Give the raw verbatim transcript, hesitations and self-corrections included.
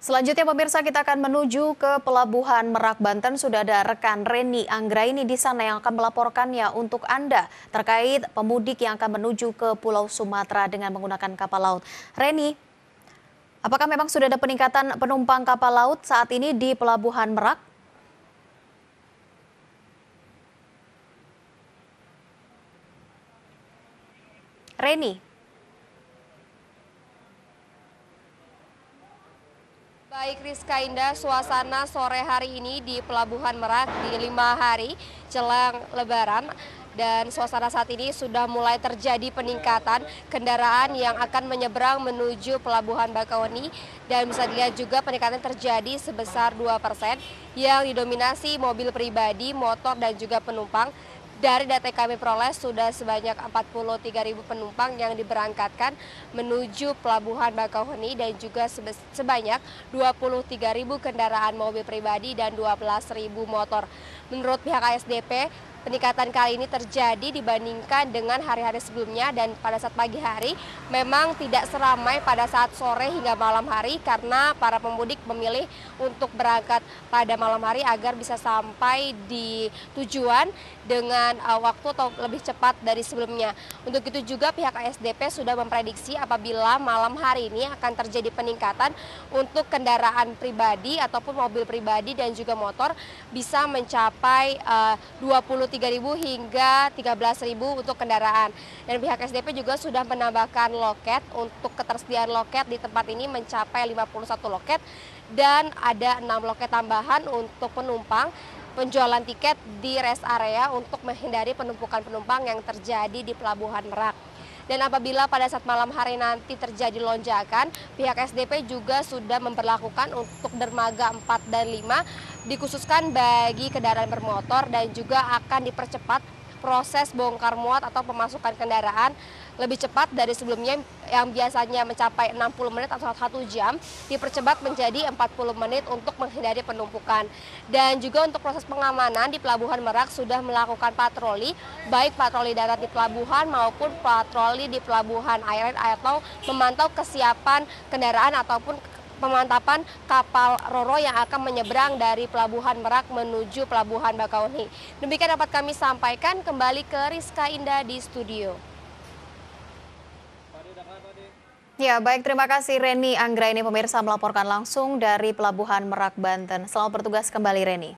Selanjutnya pemirsa, kita akan menuju ke Pelabuhan Merak, Banten. Sudah ada rekan Reni Anggraini di sana yang akan melaporkannya untuk Anda terkait pemudik yang akan menuju ke Pulau Sumatera dengan menggunakan kapal laut. Reni, apakah memang sudah ada peningkatan penumpang kapal laut saat ini di Pelabuhan Merak? Reni. Baik Rizka Indah, suasana sore hari ini di Pelabuhan Merak di lima hari jelang Lebaran. Dan suasana saat ini sudah mulai terjadi peningkatan kendaraan yang akan menyeberang menuju Pelabuhan Bakauheni. Dan bisa dilihat juga peningkatan terjadi sebesar dua persen yang didominasi mobil pribadi, motor dan juga penumpang. Dari data yang kami peroleh sudah sebanyak empat puluh tiga ribu penumpang yang diberangkatkan menuju Pelabuhan Bakauheni dan juga sebanyak dua puluh tiga ribu kendaraan mobil pribadi dan dua belas ribu motor. Menurut pihak A S D P, peningkatan kali ini terjadi dibandingkan dengan hari-hari sebelumnya, dan pada saat pagi hari memang tidak seramai pada saat sore hingga malam hari karena para pemudik memilih untuk berangkat pada malam hari agar bisa sampai di tujuan dengan uh, waktu atau lebih cepat dari sebelumnya. Untuk itu juga pihak A S D P sudah memprediksi apabila malam hari ini akan terjadi peningkatan untuk kendaraan pribadi ataupun mobil pribadi dan juga motor bisa mencapai uh, dua puluh tiga ribu hingga tiga belas ribu untuk kendaraan. Dan pihak A S D P juga sudah menambahkan loket. Untuk ketersediaan loket di tempat ini mencapai lima puluh satu loket dan ada enam loket tambahan untuk penumpang. Penjualan tiket di rest area untuk menghindari penumpukan penumpang yang terjadi di Pelabuhan Merak. Dan apabila pada saat malam hari nanti terjadi lonjakan, pihak A S D P juga sudah memperlakukan untuk dermaga empat dan lima dikhususkan bagi kendaraan bermotor dan juga akan dipercepat proses bongkar muat atau pemasukan kendaraan lebih cepat dari sebelumnya yang biasanya mencapai enam puluh menit atau satu jam, dipercepat menjadi empat puluh menit untuk menghindari penumpukan. Dan juga untuk proses pengamanan di Pelabuhan Merak sudah melakukan patroli, baik patroli darat di pelabuhan maupun patroli di pelabuhan air atau memantau kesiapan kendaraan ataupun pemantapan kapal Roro yang akan menyeberang dari Pelabuhan Merak menuju Pelabuhan Bakauheni. Demikian dapat kami sampaikan. Kembali ke Rizka Indah di studio. Ya, baik, terima kasih Reni Anggraini pemirsa melaporkan langsung dari Pelabuhan Merak, Banten. Selamat bertugas kembali, Reni.